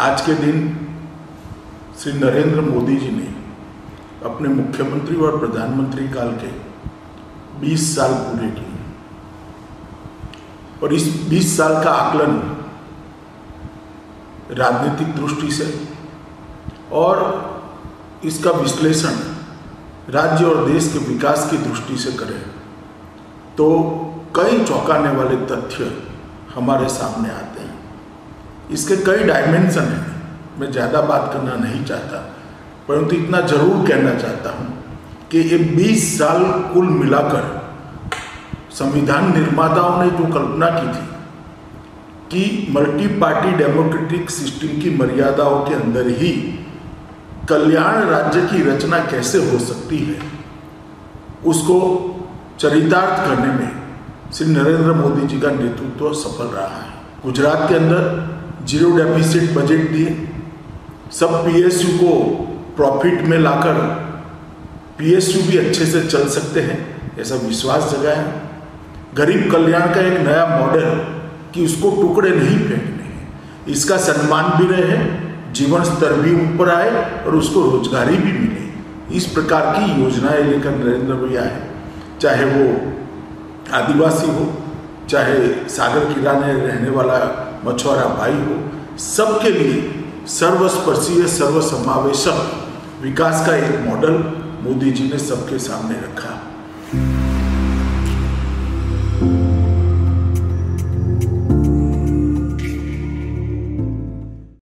आज के दिन श्री नरेंद्र मोदी जी ने अपने मुख्यमंत्री और प्रधानमंत्री काल के 20 साल पूरे किए और इस 20 साल का आकलन राजनीतिक दृष्टि से और इसका विश्लेषण राज्य और देश के विकास की दृष्टि से करें तो कई चौंकाने वाले तथ्य हमारे सामने आते हैं। इसके कई डायमेंशन हैं, मैं ज़्यादा बात करना नहीं चाहता, परंतु इतना जरूर कहना चाहता हूँ कि ये 20 साल कुल मिलाकर संविधान निर्माताओं ने जो कल्पना की थी कि मल्टी पार्टी डेमोक्रेटिक सिस्टम की मर्यादाओं के अंदर ही कल्याण राज्य की रचना कैसे हो सकती है, उसको चरितार्थ करने में श्री नरेंद्र मोदी जी का नेतृत्व सफल रहा है। गुजरात के अंदर 0 डेफिसिट बजट दिए, सब पीएसयू को प्रॉफिट में लाकर पीएसयू भी अच्छे से चल सकते हैं ऐसा विश्वास जगाया। गरीब कल्याण का एक नया मॉडल कि उसको टुकड़े नहीं फेंकने हैं, इसका सम्मान भी रहे, जीवन स्तर भी ऊपर आए और उसको रोजगारी भी मिले। इस प्रकार की योजनाएं लेकर नरेंद्र भैया है, चाहे वो आदिवासी हो, चाहे सागर किनारे रहने वाला मछुआरा भाई हो, सबके लिए सर्वस्पर्शीय सर्वसमावेशक विकास का एक मॉडल मोदी जी ने सबके सामने रखा।